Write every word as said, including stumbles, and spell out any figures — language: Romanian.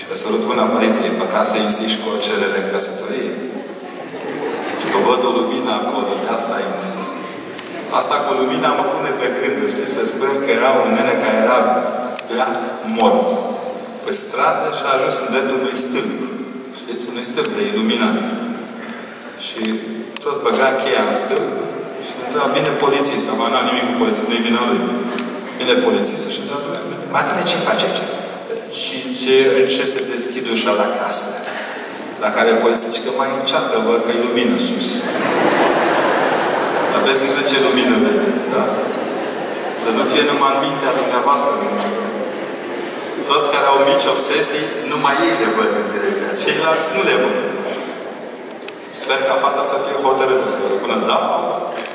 Că sărut mâna, părinte, e păcat să insiști cu o cerere în căsătorie. Că văd o lumină acolo, de asta insist. Asta cu lumina mă pune pe gânduri, știți, să spun că era un nene care era beat mort pe stradă și a ajuns în dreptul unui stâlp. Știți, unui stâlp de iluminat. Și tot băga cheia în stâlp și întreba, vine polițistul, acum n-am nimic cu polițistul, nu-i vina lui. Vine polițistul și întreabă, matele, ce face aici? Și ce, ce se deschid ușa la casă? La care polițistul zice că mai încearcă, văd că e lumină sus. Aveți grijă ce lumină vedeți, da? Să nu fie numai în mintea dumneavoastră. Toți care au mici obsesii, numai ei le văd în direcția. Ceilalți nu le văd. Sper ca fata să fie hotărâtă, să vă spună da,